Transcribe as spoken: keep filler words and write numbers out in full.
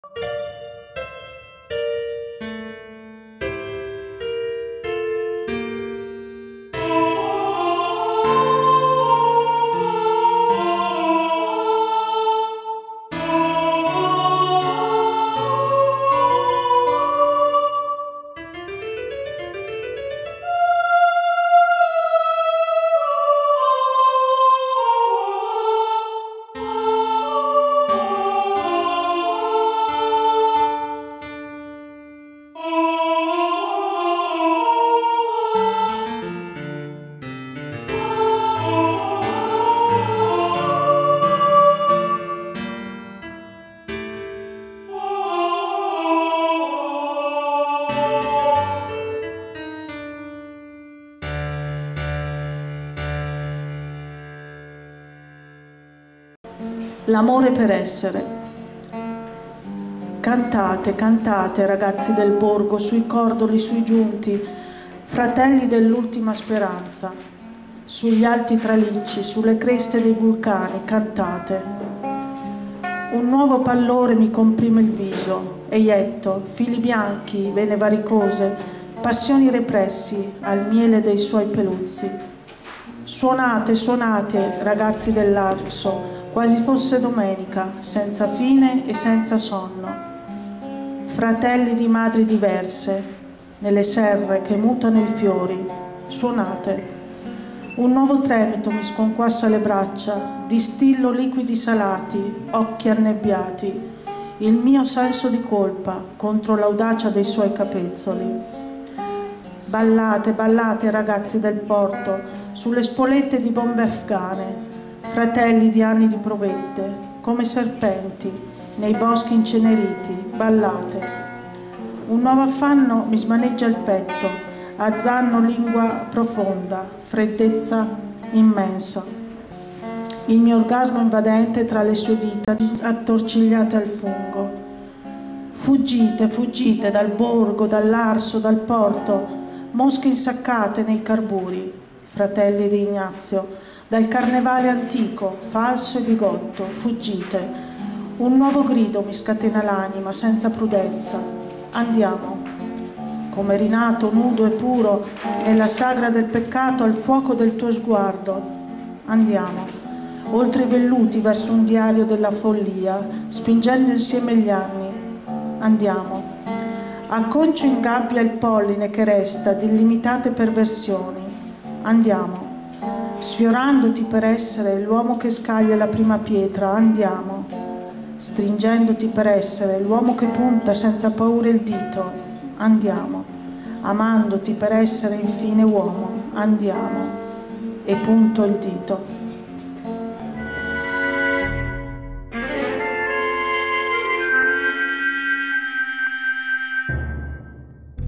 L'amore per essere. Cantate, cantate, ragazzi del borgo, sui cordoli, sui giunti, fratelli dell'ultima speranza, sugli alti tralicci, sulle creste dei vulcani, cantate. Un nuovo pallore mi comprime il viso, eietto, fili bianchi, vene varicose, passioni repressi al miele dei suoi peluzzi. Suonate, suonate, ragazzi dell'Arso, quasi fosse domenica, senza fine e senza sonno. Fratelli di madri diverse, nelle serre che mutano i fiori, suonate. Un nuovo tremito mi sconquassa le braccia, distillo liquidi salati, occhi annebbiati, il mio senso di colpa contro l'audacia dei suoi capezzoli. Ballate, ballate, ragazzi del porto, sulle spolette di bombe afghane, fratelli di anni di provette, come serpenti, nei boschi inceneriti, ballate. Un nuovo affanno mi smaneggia il petto, azzanno lingua profonda, freddezza immensa. Il mio orgasmo invadente tra le sue dita attorcigliate al fungo. Fuggite, fuggite dal borgo, dall'Arso, dal porto, mosche insaccate nei carburi, fratelli di Ignazio, dal carnevale antico, falso e bigotto, fuggite. Un nuovo grido mi scatena l'anima, senza prudenza. Andiamo. Come rinato, nudo e puro, nella sagra del peccato, al fuoco del tuo sguardo. Andiamo. Oltre i velluti, verso un diario della follia, spingendo insieme gli anni. Andiamo. Acconcio in gabbia il polline che resta di illimitate perversioni. Andiamo. Sfiorandoti per essere l'uomo che scaglia la prima pietra, andiamo. Stringendoti per essere l'uomo che punta senza paura il dito, andiamo. Amandoti per essere infine uomo, andiamo. E punto il dito.